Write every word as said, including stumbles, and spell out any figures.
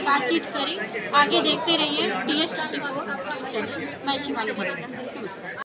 बातचीत करी। आगे देखते रहिए डी एस ट्वेंटी फोर। चलिए, मैं शिवानी।